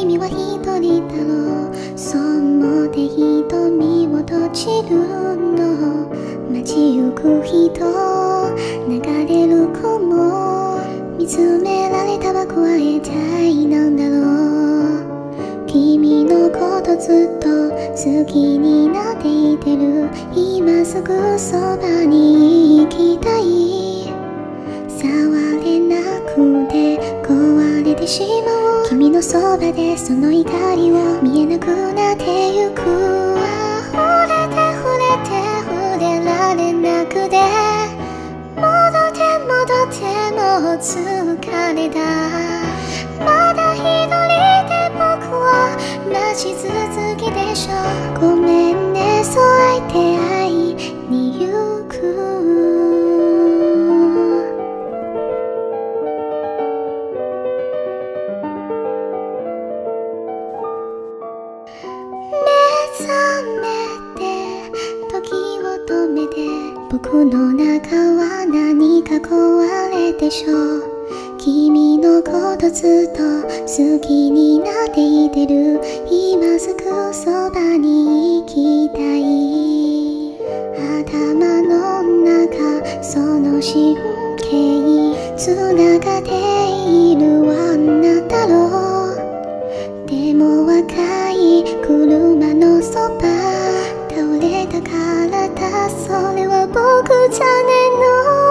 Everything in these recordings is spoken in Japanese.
君は一人だろう、そう思って瞳を閉じるの。街行く人、流れる子も見つめられたは怖いたいなんだろう。君のことずっと好きになっていてる。今すぐそばに行きたい。触れなくて壊れてしまう。君のそばでその怒りを見えなくなってゆく。触れて触れて触れられなくて、戻って戻ってもう疲れた。まだ一人で僕を待ち続けでしょ。ごめんね、そう相手会いに行く。目覚めて時を止めて、僕の中は何か壊れてしょう。君のことずっと好きになっていてる。今すぐそばに行きたい。頭の中その神経つながっているはあなたろう。でも若い車のそば倒れた体、それは僕じゃねえの。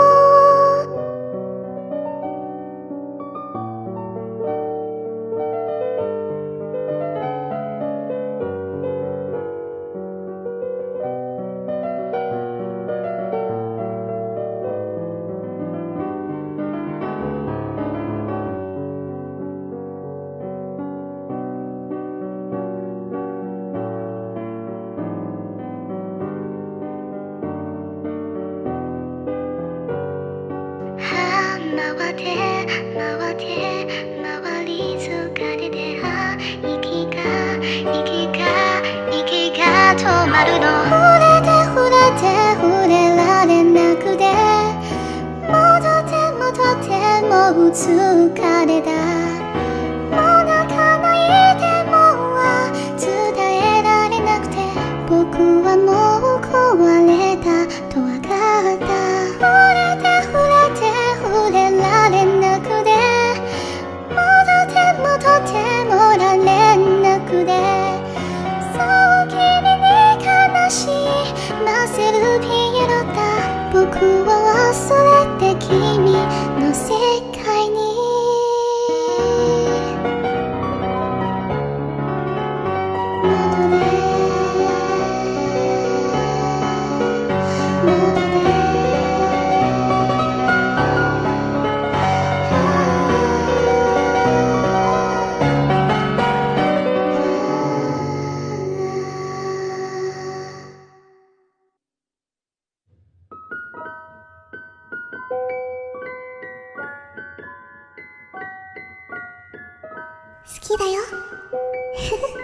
回って回って回り疲れて、息が止まるの。触れて触れて触れられなくて、戻って戻ってもう疲れた。もう泣かないでも伝えられなくて、僕はもう壊れたとわかった。触れて触れて触れられなくて、戻って戻ってもられなくて、そう君に悲しませるピエロだ。僕を忘れて君の世界に戻れ戻れ。好きだよ